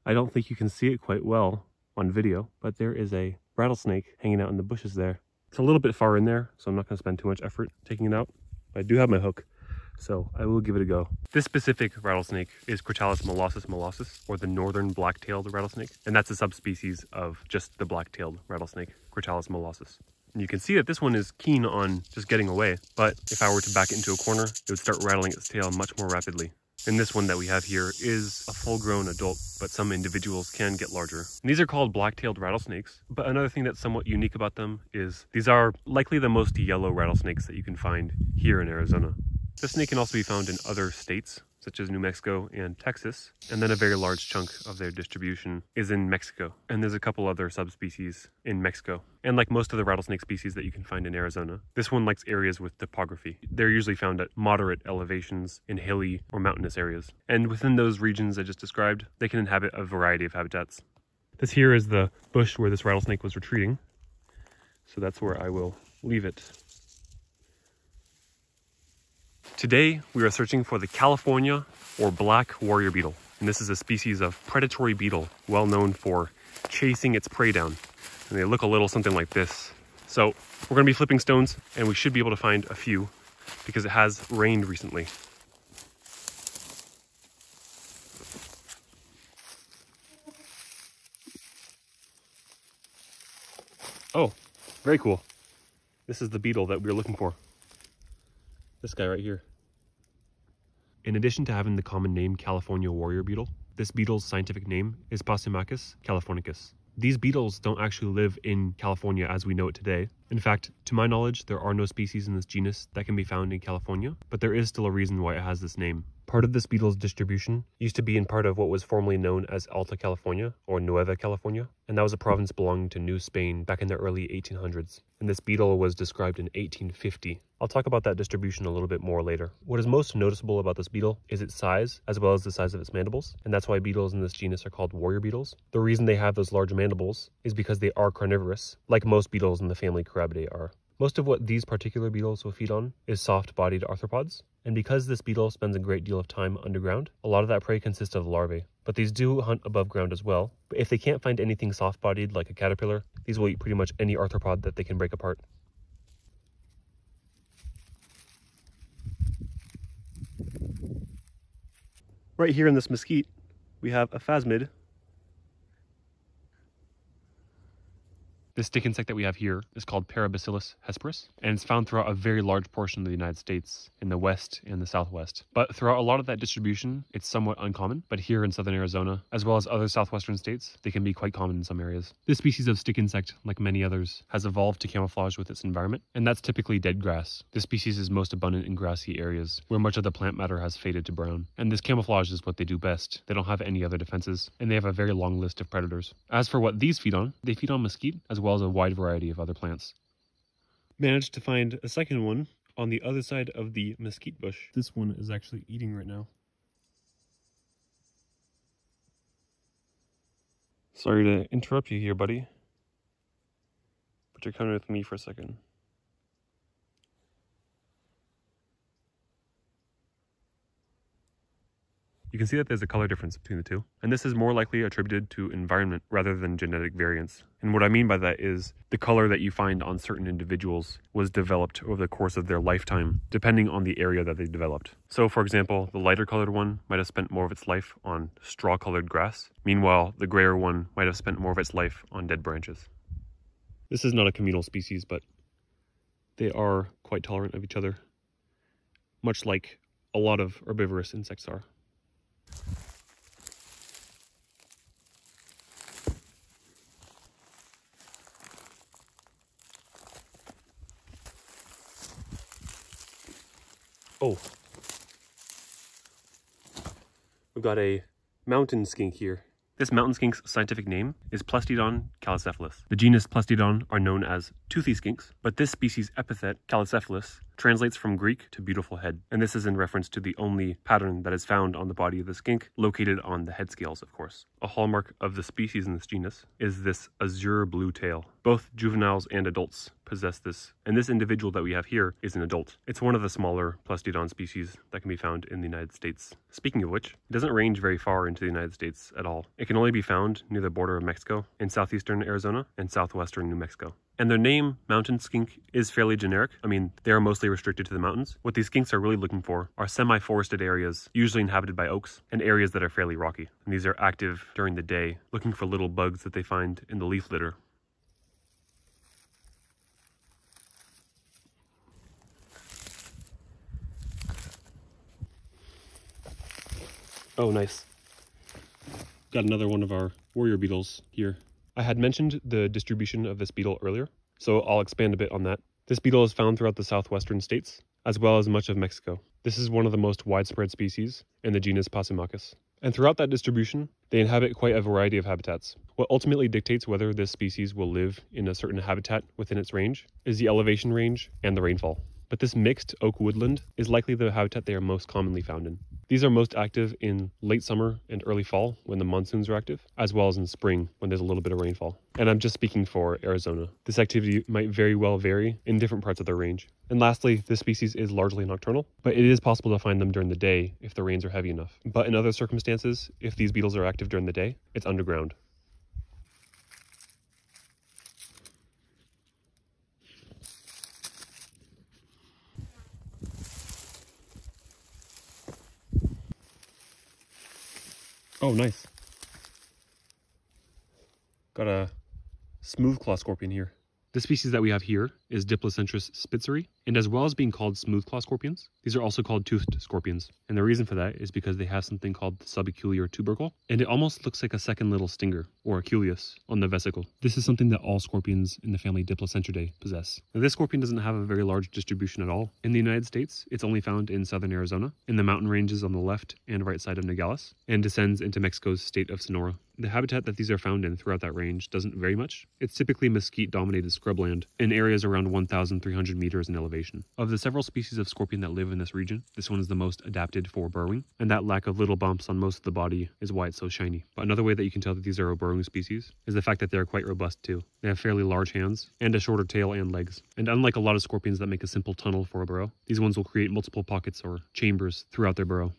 I don't think you can see it quite well on video, but there is a rattlesnake hanging out in the bushes there. It's a little bit far in there, so I'm not going to spend too much effort taking it out. But I do have my hook, so I will give it a go. This specific rattlesnake is Crotalus molossus, or the northern black-tailed rattlesnake. And that's a subspecies of just the black-tailed rattlesnake, Crotalus molossus. And you can see that this one is keen on just getting away, but if I were to back it into a corner, it would start rattling its tail much more rapidly. And this one that we have here is a full-grown adult, but some individuals can get larger. And these are called black-tailed rattlesnakes, but another thing that's somewhat unique about them is these are likely the most yellow rattlesnakes that you can find here in Arizona. This snake can also be found in other states, such as New Mexico and Texas, and then a very large chunk of their distribution is in Mexico. And there's a couple other subspecies in Mexico. And like most of the rattlesnake species that you can find in Arizona, this one likes areas with topography. They're usually found at moderate elevations in hilly or mountainous areas. And within those regions I just described, they can inhabit a variety of habitats. This here is the bush where this rattlesnake was retreating. So that's where I will leave it. Today, we are searching for the California or Black Warrior Beetle. And this is a species of predatory beetle, well known for chasing its prey down. And they look a little something like this. So we're going to be flipping stones, and we should be able to find a few because it has rained recently. Oh, very cool. This is the beetle that we were looking for. This guy right here. In addition to having the common name California Warrior Beetle, this beetle's scientific name is Pasimachus californicus. These beetles don't actually live in California as we know it today. In fact, to my knowledge, there are no species in this genus that can be found in California, but there is still a reason why it has this name. Part of this beetle's distribution used to be in part of what was formerly known as Alta California, or Nueva California, and that was a province belonging to New Spain back in the early 1800s. And this beetle was described in 1850. I'll talk about that distribution a little bit more later. What is most noticeable about this beetle is its size, as well as the size of its mandibles, and that's why beetles in this genus are called warrior beetles. The reason they have those large mandibles is because they are carnivorous, like most beetles in the family Carabidae are. Most of what these particular beetles will feed on is soft-bodied arthropods, and because this beetle spends a great deal of time underground, a lot of that prey consists of larvae. But these do hunt above ground as well, but if they can't find anything soft-bodied like a caterpillar, these will eat pretty much any arthropod that they can break apart. Right here in this mesquite, we have a phasmid. This stick insect that we have here is called Parabacillus hesperus, and it's found throughout a very large portion of the United States in the west and the southwest. But throughout a lot of that distribution, it's somewhat uncommon, but here in southern Arizona, as well as other southwestern states, they can be quite common in some areas. This species of stick insect, like many others, has evolved to camouflage with its environment, and that's typically dead grass. This species is most abundant in grassy areas, where much of the plant matter has faded to brown. And this camouflage is what they do best. They don't have any other defenses, and they have a very long list of predators. As for what these feed on, they feed on mesquite, as well as a wide variety of other plants. Managed to find a second one on the other side of the mesquite bush. This one is actually eating right now. Sorry to interrupt you here, buddy, but you're coming with me for a second. You can see that there's a color difference between the two, and this is more likely attributed to environment rather than genetic variance. And what I mean by that is the color that you find on certain individuals was developed over the course of their lifetime, depending on the area that they developed. So for example, the lighter colored one might have spent more of its life on straw colored grass. Meanwhile, the grayer one might have spent more of its life on dead branches. This is not a communal species, but they are quite tolerant of each other, much like a lot of herbivorous insects are. Oh, we've got a mountain skink here. This mountain skink's scientific name is Plestiodon callicephalus. The genus Plestiodon are known as toothy skinks, but this species epithet, callicephalus, translates from Greek to beautiful head, and this is in reference to the only pattern that is found on the body of the skink, located on the head scales, of course. A hallmark of the species in this genus is this azure blue tail. Both juveniles and adults possess this, and this individual that we have here is an adult. It's one of the smaller Plestiodon species that can be found in the United States. Speaking of which, it doesn't range very far into the United States at all. It can only be found near the border of Mexico, in southeastern Arizona, and southwestern New Mexico. And their name, mountain skink, is fairly generic. I mean, they are mostly restricted to the mountains. What these skinks are really looking for are semi-forested areas, usually inhabited by oaks, and areas that are fairly rocky. And these are active during the day, looking for little bugs that they find in the leaf litter. Oh, nice. Got another one of our warrior beetles here. I had mentioned the distribution of this beetle earlier, so I'll expand a bit on that. This beetle is found throughout the southwestern states, as well as much of Mexico. This is one of the most widespread species in the genus Pasimachus. And throughout that distribution, they inhabit quite a variety of habitats. What ultimately dictates whether this species will live in a certain habitat within its range is the elevation range and the rainfall. But this mixed oak woodland is likely the habitat they are most commonly found in. These are most active in late summer and early fall when the monsoons are active, as well as in spring when there's a little bit of rainfall. And I'm just speaking for Arizona. This activity might very well vary in different parts of their range. And lastly, this species is largely nocturnal, but it is possible to find them during the day if the rains are heavy enough. But in other circumstances, if these beetles are active during the day, it's underground. Oh, nice. Got a Smoothclaw scorpion here. The species that we have here is Diplocentrus spitzeri, and as well as being called Smoothclaw scorpions, these are also called toothed scorpions. And the reason for that is because they have something called the subaculear tubercle, and it almost looks like a second little stinger, or aculeus, on the vesicle. This is something that all scorpions in the family Diplocentridae possess. Now, this scorpion doesn't have a very large distribution at all. In the United States, it's only found in southern Arizona, in the mountain ranges on the left and right side of Nogales, and descends into Mexico's state of Sonora. The habitat that these are found in throughout that range doesn't vary much. It's typically mesquite-dominated scrubland in areas around 1,300 meters in elevation. Of the several species of scorpion that live in this region, this one is the most adapted for burrowing, and that lack of little bumps on most of the body is why it's so shiny. But another way that you can tell that these are a burrowing species is the fact that they're quite robust too. They have fairly large hands and a shorter tail and legs. And unlike a lot of scorpions that make a simple tunnel for a burrow, these ones will create multiple pockets or chambers throughout their burrow.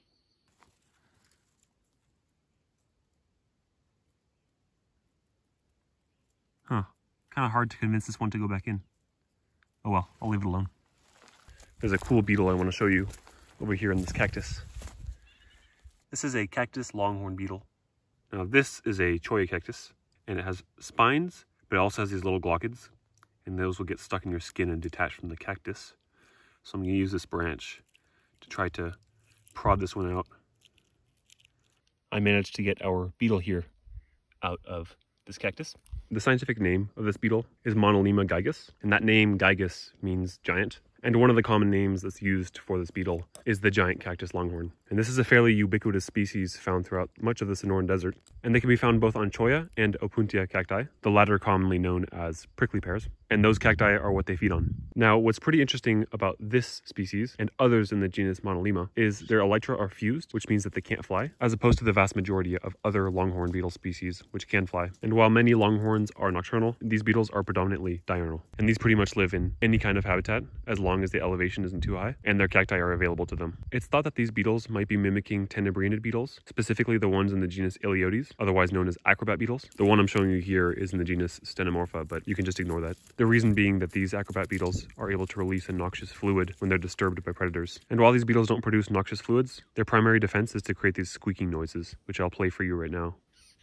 Huh. Kind of hard to convince this one to go back in. Oh well, I'll leave it alone. There's a cool beetle I want to show you over here in this cactus. This is a Cactus Longhorn beetle. Now this is a cholla cactus, and it has spines, but it also has these little glochids, and those will get stuck in your skin and detach from the cactus. So I'm going to use this branch to try to prod this one out. I managed to get our beetle here out of this cactus. The scientific name of this beetle is Moneilema gigas, and that name gigas means giant. And one of the common names that's used for this beetle is the giant cactus longhorn. And this is a fairly ubiquitous species found throughout much of the Sonoran Desert. And they can be found both on cholla and opuntia cacti, the latter commonly known as prickly pears. And those cacti are what they feed on. Now, what's pretty interesting about this species and others in the genus Moneilema is their elytra are fused, which means that they can't fly, as opposed to the vast majority of other longhorn beetle species, which can fly. And while many longhorns are nocturnal, these beetles are predominantly diurnal. And these pretty much live in any kind of habitat, as long as the elevation isn't too high, and their cacti are available to them. It's thought that these beetles might be mimicking tenebrianid beetles, specifically the ones in the genus Eleodes, otherwise known as acrobat beetles. The one I'm showing you here is in the genus Stenomorpha, but you can just ignore that. The reason being that these acrobat beetles are able to release a noxious fluid when they're disturbed by predators. And while these beetles don't produce noxious fluids, their primary defense is to create these squeaking noises, which I'll play for you right now.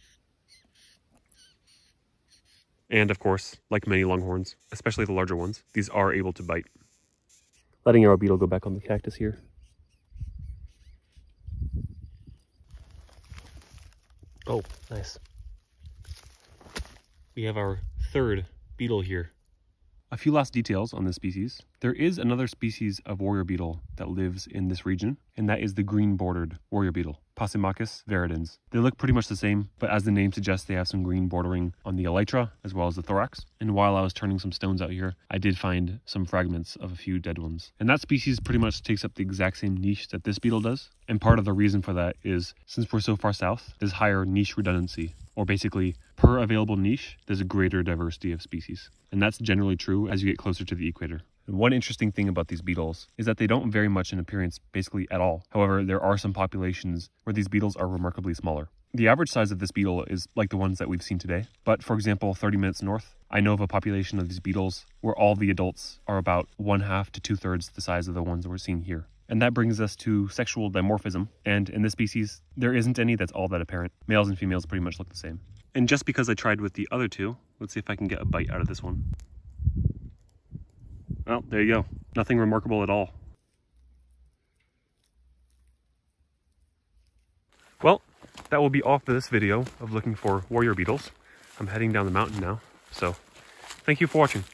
And of course, like many longhorns, especially the larger ones, these are able to bite. Letting our beetle go back on the cactus here. Oh, nice. We have our third beetle here. A few last details on this species. There is another species of warrior beetle that lives in this region, and that is the green-bordered warrior beetle, Pasimachus viridans. They look pretty much the same, but as the name suggests, they have some green bordering on the elytra as well as the thorax. And while I was turning some stones out here, I did find some fragments of a few dead ones. And that species pretty much takes up the exact same niche that this beetle does. And part of the reason for that is, since we're so far south, there's higher niche redundancy, or basically, per available niche, there's a greater diversity of species. And that's generally true as you get closer to the equator. And one interesting thing about these beetles is that they don't vary much in appearance basically at all. However, there are some populations where these beetles are remarkably smaller. The average size of this beetle is like the ones that we've seen today. But for example, 30 minutes north, I know of a population of these beetles where all the adults are about 1/2 to 2/3 the size of the ones that we're seeing here. And that brings us to sexual dimorphism. And in this species, there isn't any that's all that apparent. Males and females pretty much look the same. And just because I tried with the other two, let's see if I can get a bite out of this one. Well, there you go. Nothing remarkable at all. Well, that will be all for this video of looking for warrior beetles. I'm heading down the mountain now, so thank you for watching.